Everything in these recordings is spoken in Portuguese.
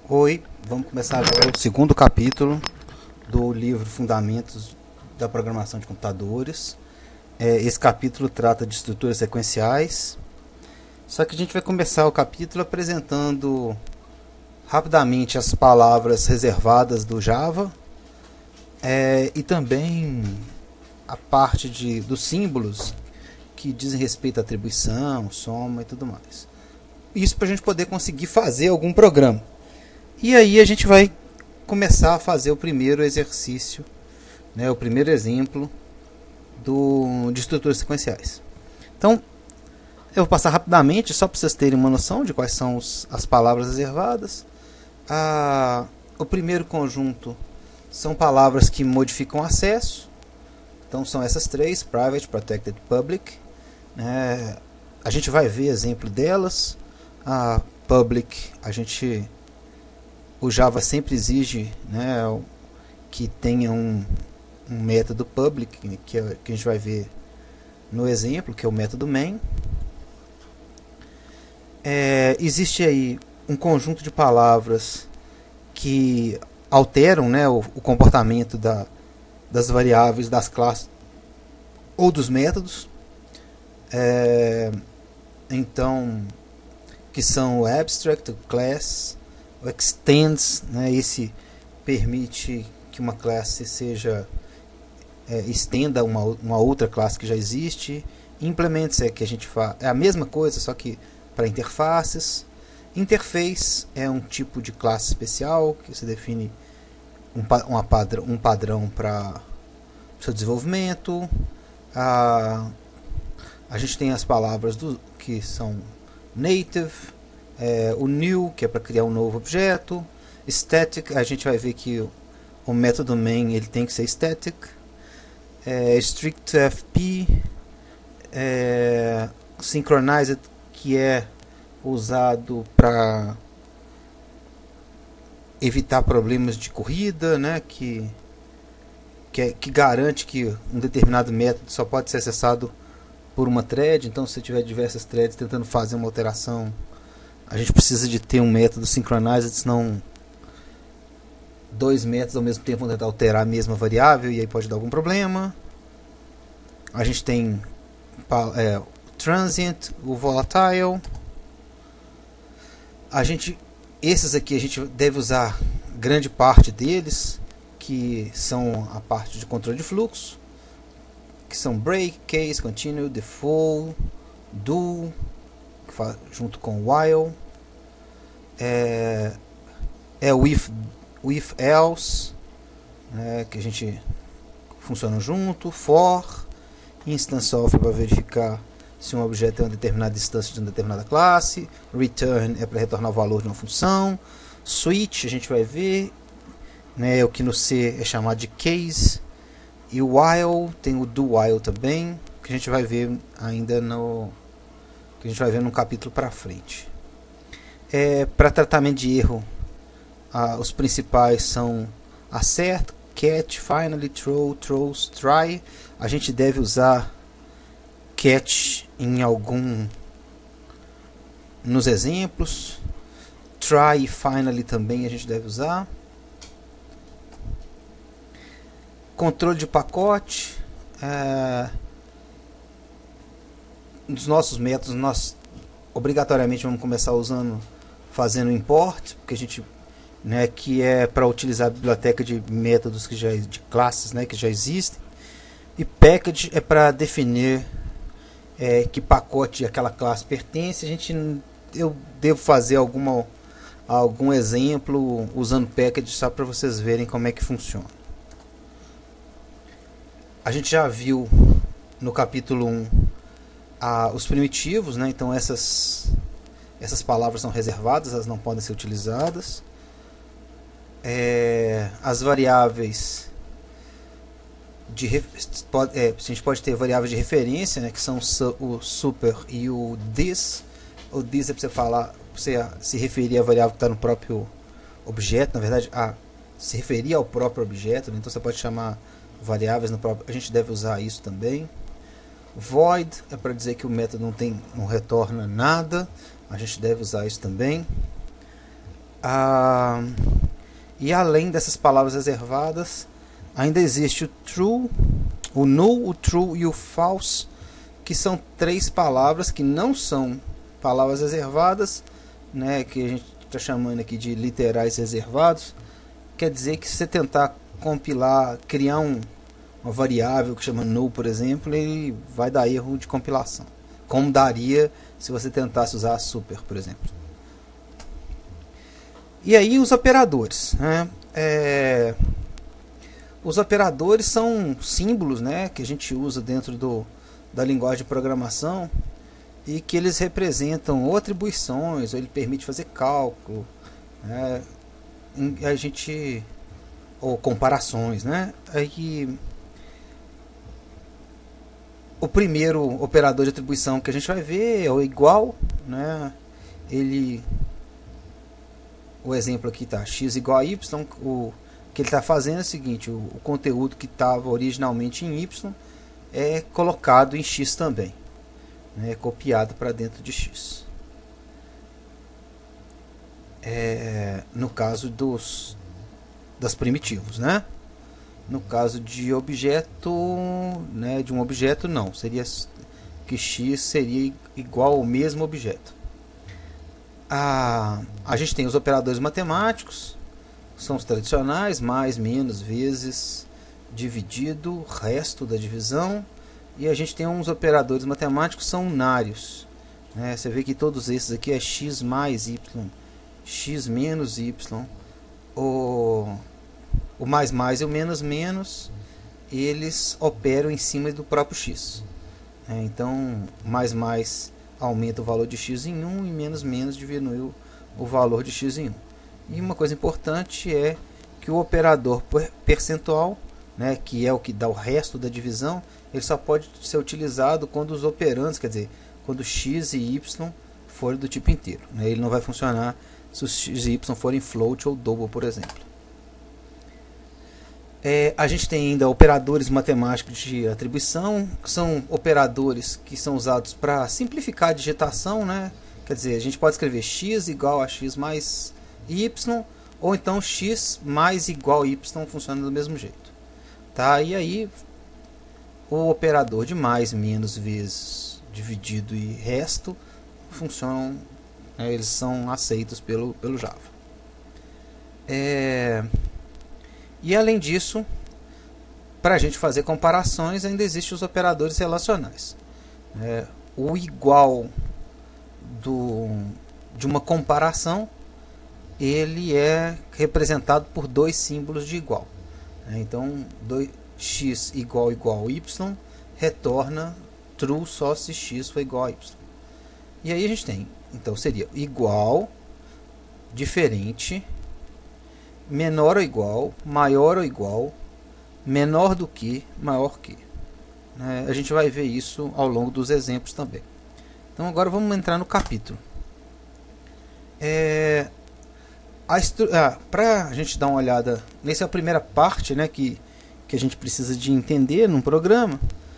Oi, vamos começar agora o segundo capítulo do livro Fundamentos da Programação de Computadores. Esse capítulo trata de estruturas sequenciais. Só que a gente vai começar o capítulo apresentando rapidamente as palavras reservadas do Java e também a parte dos símbolos que dizem respeito à atribuição, soma e tudo mais. Isso para a gente poder conseguir fazer algum programa. E aí a gente vai começar a fazer o primeiro exercício, né, o primeiro exemplo de estruturas sequenciais. Então, eu vou passar rapidamente, só para vocês terem uma noção de quais são as palavras reservadas. O primeiro conjunto são palavras que modificam acesso. Então, são essas três: Private, Protected, Public. A gente vai ver exemplo delas. A Public, o Java sempre exige, né, que tenha um método public, que a gente vai ver no exemplo, que é o método main. Existe aí um conjunto de palavras que alteram, né, o comportamento das variáveis das classes ou dos métodos. Então, que são o abstract, o class, o extends, né, esse permite que uma classe estenda uma outra classe que já existe. Implements que a gente faz, é a mesma coisa, só que para interfaces. Interface é um tipo de classe especial que você define um padrão para o seu desenvolvimento. A gente tem as palavras que são native, o new, que é para criar um novo objeto. Static, a gente vai ver que o método main ele tem que ser static. Strict FP, synchronized, que é usado para evitar problemas de corrida, né, que garante que um determinado método só pode ser acessado por uma thread. Então, se tiver diversas threads tentando fazer uma alteração, a gente precisa de ter um método synchronized, senão dois métodos ao mesmo tempo vão tentar alterar a mesma variável e aí pode dar algum problema. A gente tem transient, o volatile. Esses aqui a gente deve usar grande parte deles, que são a parte de controle de fluxo, que são break, case, continue, default, do, junto com while, o if else, que a gente funciona junto, for, instance of para verificar se um objeto é uma determinada instância de uma determinada classe, return é para retornar o valor de uma função, switch a gente vai ver, né, o que no C é chamado de case, e o while tem o do while também, que a gente vai ver ainda no capítulo para frente. Para tratamento de erro, os principais são assert, catch, finally, throw, throws, try. A gente deve usar catch nos exemplos. Try e finally também a gente deve usar. Controle de pacote. Nos nossos métodos nós obrigatoriamente vamos começar fazendo import, porque a gente, né, que é para utilizar a biblioteca de métodos de classes, né, que já existem. E package é para definir que pacote aquela classe pertence. Eu devo fazer algum exemplo usando package só para vocês verem como é que funciona. A gente já viu no capítulo 1 os primitivos, né? Então essas palavras são reservadas, elas não podem ser utilizadas. As variáveis a gente pode ter variáveis de referência, né, que são o super e o this. O this é para você se referir à variável que está no próprio objeto, na verdade, se referir ao próprio objeto, né? Então você pode chamar variáveis no próprio. A gente deve usar isso também. Void é para dizer que o método não retorna nada. A gente deve usar isso também. Ah, e além dessas palavras reservadas, ainda existe o true, o null, o true e o false, que são três palavras que não são palavras reservadas, né, que a gente está chamando aqui de literais reservados. Quer dizer que se você tentar compilar, criar uma variável que chama null, por exemplo, ele vai dar erro de compilação, como daria se você tentasse usar super, por exemplo. E aí os operadores, né? Os operadores são símbolos, né, que a gente usa dentro da linguagem de programação e que eles representam ou atribuições, ou ele permite fazer cálculo, né, ou comparações, né? Aí, o primeiro operador de atribuição que a gente vai ver é o igual, né? O exemplo aqui está x igual a y. O que ele está fazendo é o seguinte: o conteúdo que estava originalmente em y é colocado em x também, né? Copiado para dentro de x. No caso das primitivos, né? No caso de objeto, né, de um objeto, não, seria que x seria igual ao mesmo objeto. A gente tem os operadores matemáticos, são os tradicionais: mais, menos, vezes, dividido, resto da divisão. E a gente tem uns operadores matemáticos que são unários, né? Você vê que todos esses aqui é x mais y, x menos y, o mais e o menos, eles operam em cima do próprio x. Então, mais aumenta o valor de x em 1 e menos diminui o valor de x em 1. E uma coisa importante é que o operador percentual, né, que é o que dá o resto da divisão, ele só pode ser utilizado quando os operandos, quer dizer, quando x e y forem do tipo inteiro, né? Ele não vai funcionar se os x e y forem float ou double, por exemplo. A gente tem ainda operadores matemáticos de atribuição, que são operadores que são usados para simplificar a digitação, né? Quer dizer, a gente pode escrever x igual a x mais y, ou então x mais igual a y funciona do mesmo jeito. Tá? E aí, o operador de mais, menos, vezes, dividido e resto funcionam, eles são aceitos pelo Java. E além disso, para a gente fazer comparações, ainda existem os operadores relacionais. O igual de uma comparação, ele é representado por dois símbolos de igual. Então, x igual a y retorna true só se x for igual a y. E aí a gente tem, então seria igual, diferente, menor ou igual, maior ou igual, menor do que, maior que. A gente vai ver isso ao longo dos exemplos também. Então agora vamos entrar no capítulo. Para a gente dar uma olhada, nessa é a primeira parte, né, que a gente precisa de entender num programa,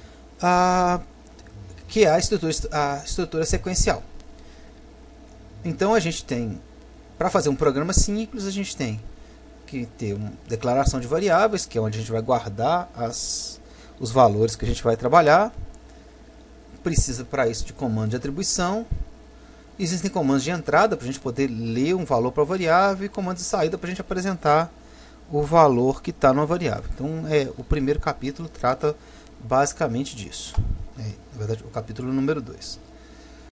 que é a estrutura sequencial. Então a gente tem, para fazer um programa simples, a gente tem que ter uma declaração de variáveis, que é onde a gente vai guardar os valores que a gente vai trabalhar. Precisa para isso de comando de atribuição. Existem comandos de entrada para a gente poder ler um valor para a variável e comandos de saída para a gente apresentar o valor que está numa variável. Então, o primeiro capítulo trata basicamente disso. Na verdade, o capítulo número 2.